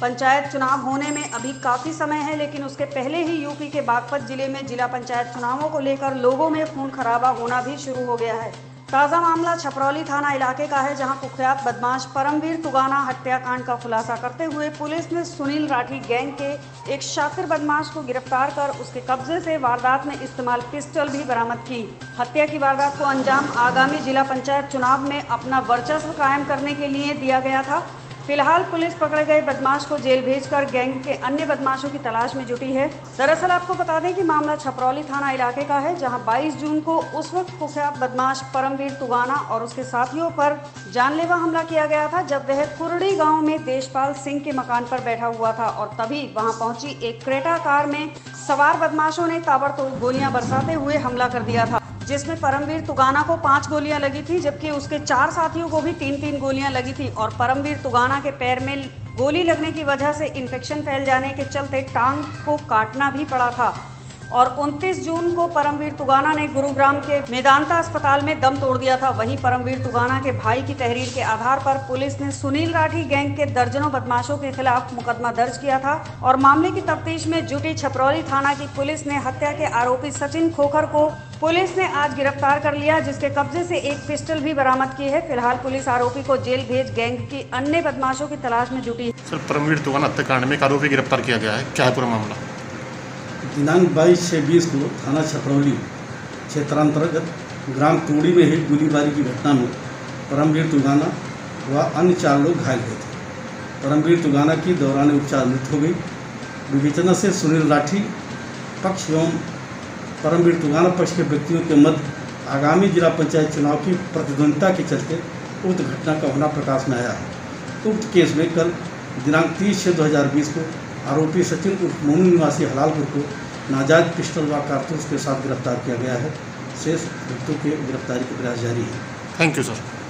पंचायत चुनाव होने में अभी काफ़ी समय है, लेकिन उसके पहले ही यूपी के बागपत जिले में जिला पंचायत चुनावों को लेकर लोगों में खून खराबा होना भी शुरू हो गया है। ताज़ा मामला छपरौली थाना इलाके का है, जहां कुख्यात बदमाश परमवीर तुगाना हत्याकांड का खुलासा करते हुए पुलिस ने सुनील राठी गैंग के एक शातिर बदमाश को गिरफ्तार कर उसके कब्जे से वारदात में इस्तेमाल पिस्टल भी बरामद की। हत्या की वारदात को अंजाम आगामी जिला पंचायत चुनाव में अपना वर्चस्व कायम करने के लिए दिया गया था। फिलहाल पुलिस पकड़े गए बदमाश को जेल भेजकर गैंग के अन्य बदमाशों की तलाश में जुटी है। दरअसल आपको बता दें कि मामला छपरौली थाना इलाके का है, जहां 22 जून को उस वक्त कुख्यात बदमाश परमवीर तुगाना और उसके साथियों पर जानलेवा हमला किया गया था, जब वह कुरड़ी गांव में देशपाल सिंह के मकान पर बैठा हुआ था और तभी वहां पहुंची एक क्रेटा कार में सवार बदमाशों ने ताबड़तोड़ गोलियां बरसाते हुए हमला कर दिया था, जिसमें परमवीर तुगाना को 5 गोलियां लगी थी, जबकि उसके 4 साथियों को भी 3-3 गोलियां लगी थी और परमवीर तुगाना के पैर में गोली लगने की वजह से इन्फेक्शन फैल जाने के चलते टांग को काटना भी पड़ा था। और 29 जून को परमवीर तुगाना ने गुरुग्राम के मेदांता अस्पताल में दम तोड़ दिया था। वहीं परमवीर तुगाना के भाई की तहरीर के आधार पर पुलिस ने सुनील राठी गैंग के दर्जनों बदमाशों के खिलाफ मुकदमा दर्ज किया था और मामले की तफ्तीश में जुटी छपरौली थाना की पुलिस ने हत्या के आरोपी सचिन खोखर को पुलिस ने आज गिरफ्तार कर लिया, जिसके कब्जे से एक पिस्टल भी बरामद की है। फिलहाल पुलिस आरोपी को जेल भेज गैंग की अन्य बदमाशों की तलाश में जुटी है। सर, परमवीर तुगाना हत्याकांड में एक आरोपी गिरफ्तार किया गया है, क्या है पूरा मामला? दिनांक 22/6/20 को थाना छपरौली क्षेत्रांतर्गत ग्राम तोड़ी में हुई गोलीबारी की घटना में परमवीर तुगाना व अन्य 4 लोग घायल हुए थे। परमवीर तुगाना की दौरान उपचार मृत्यु हो गई। विवेचना से सुनील राठी पक्ष एवं परमवीर तुगाना पक्ष के व्यक्तियों के मध्य आगामी जिला पंचायत चुनाव की प्रतिद्वंदिता के चलते उक्त घटना का होना प्रकाश में आया है। उक्त केस में कल दिनांक 30/6/2020 को आरोपी सचिन उर्फ मोनू निवासी हलालपुर को नाजायज पिस्टल व कारतूस के साथ गिरफ्तार किया गया है। शेष व्यक्तियों के गिरफ्तारी के प्रयास जारी है। Thank you sir.